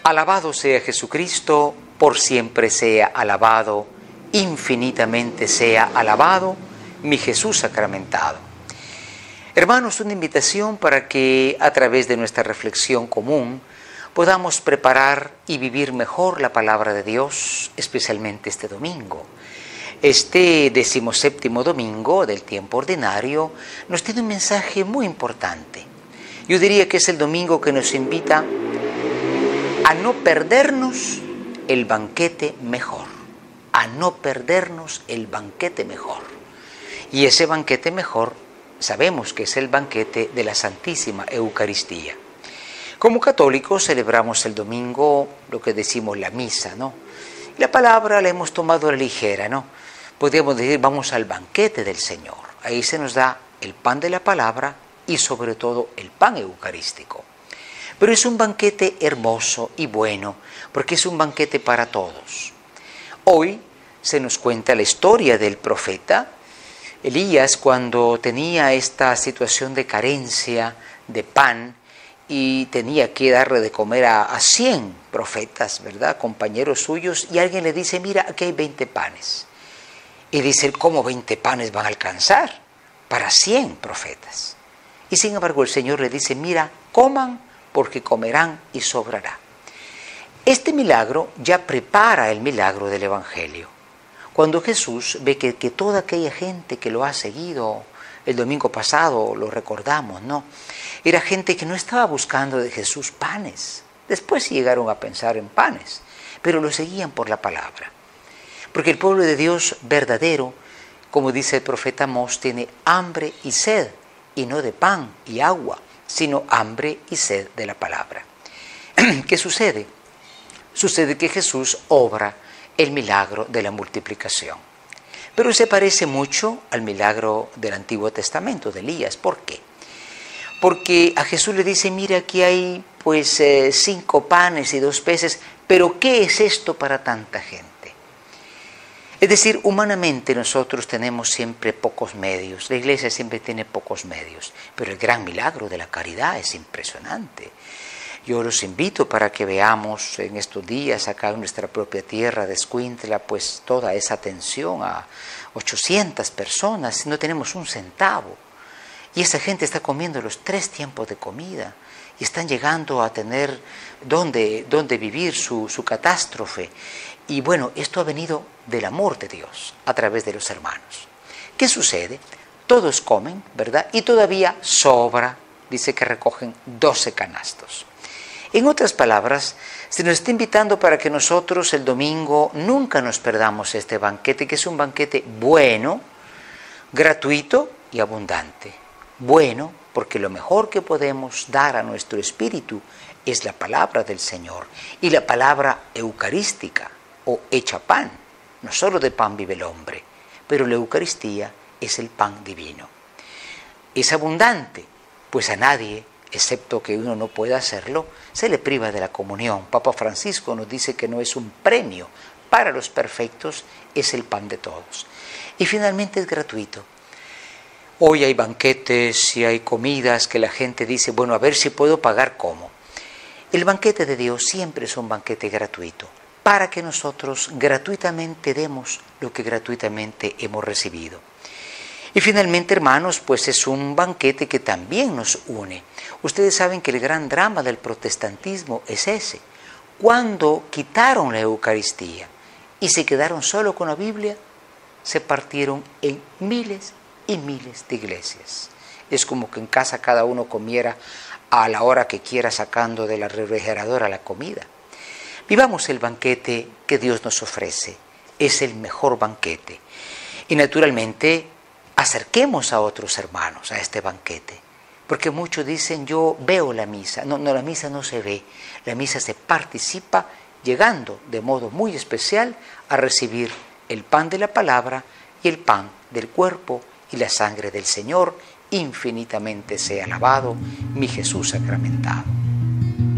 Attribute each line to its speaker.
Speaker 1: Alabado sea Jesucristo, por siempre sea alabado, infinitamente sea alabado, mi Jesús sacramentado. Hermanos, una invitación para que a través de nuestra reflexión común podamos preparar y vivir mejor la palabra de Dios, especialmente este domingo. Este 17º domingo del tiempo ordinario nos tiene un mensaje muy importante. Yo diría que es el domingo que nos invita a no perdernos el banquete mejor, a no perdernos el banquete mejor. Y ese banquete mejor sabemos que es el banquete de la Santísima Eucaristía. Como católicos celebramos el domingo lo que decimos la misa, ¿no? La palabra la hemos tomado a la ligera, ¿no? Podríamos decir, vamos al banquete del Señor. Ahí se nos da el pan de la palabra y sobre todo el pan eucarístico. Pero es un banquete hermoso y bueno, porque es un banquete para todos. Hoy se nos cuenta la historia del profeta Elías cuando tenía esta situación de carencia de pan y tenía que darle de comer a 100 profetas, ¿verdad? Compañeros suyos, y alguien le dice, mira, aquí hay 20 panes. Y dice, ¿cómo 20 panes van a alcanzar para 100 profetas? Y sin embargo el Señor le dice, mira, coman porque comerán y sobrará. Este milagro ya prepara el milagro del Evangelio. Cuando Jesús ve que toda aquella gente que lo ha seguido el domingo pasado, lo recordamos, ¿no? Era gente que no estaba buscando de Jesús panes. Después sí llegaron a pensar en panes, pero lo seguían por la palabra. Porque el pueblo de Dios verdadero, como dice el profeta Amós, tiene hambre y sed, y no de pan y agua, sino hambre y sed de la palabra. ¿Qué sucede? Sucede que Jesús obra el milagro de la multiplicación. Pero se parece mucho al milagro del Antiguo Testamento de Elías. ¿Por qué? Porque a Jesús le dice, mira, aquí hay 5 panes y 2 peces, pero ¿qué es esto para tanta gente? Es decir, humanamente nosotros tenemos siempre pocos medios, la Iglesia siempre tiene pocos medios, pero el gran milagro de la caridad es impresionante. Yo los invito para que veamos en estos días acá en nuestra propia tierra de Escuintla, pues toda esa atención a 800 personas, no tenemos un centavo. Y esa gente está comiendo los 3 tiempos de comida y están llegando a tener dónde vivir su catástrofe. Y bueno, esto ha venido del amor de Dios a través de los hermanos. ¿Qué sucede? Todos comen, ¿verdad? Y todavía sobra, dice que recogen 12 canastos. En otras palabras, se nos está invitando para que nosotros el domingo nunca nos perdamos este banquete, que es un banquete bueno, gratuito y abundante. Bueno, porque lo mejor que podemos dar a nuestro espíritu es la palabra del Señor y la palabra eucarística o hecha pan. No solo de pan vive el hombre, pero la Eucaristía es el pan divino. Es abundante, pues a nadie, excepto que uno no pueda hacerlo, se le priva de la comunión. Papa Francisco nos dice que no es un premio para los perfectos, es el pan de todos. Y finalmente es gratuito. Hoy hay banquetes y hay comidas que la gente dice, bueno, a ver si puedo pagar cómo. El banquete de Dios siempre es un banquete gratuito, para que nosotros gratuitamente demos lo que gratuitamente hemos recibido. Y finalmente, hermanos, pues es un banquete que también nos une. Ustedes saben que el gran drama del protestantismo es ese. Cuando quitaron la Eucaristía y se quedaron solo con la Biblia, se partieron en miles y miles de iglesias. Es como que en casa cada uno comiera a la hora que quiera sacando de la refrigeradora la comida. Vivamos el banquete que Dios nos ofrece. Es el mejor banquete. Y naturalmente, acerquemos a otros hermanos a este banquete. Porque muchos dicen, yo veo la misa. No, la misa no se ve. La misa se participa llegando de modo muy especial a recibir el pan de la palabra y el pan del cuerpo y la sangre del Señor. Infinitamente sea alabado mi Jesús sacramentado.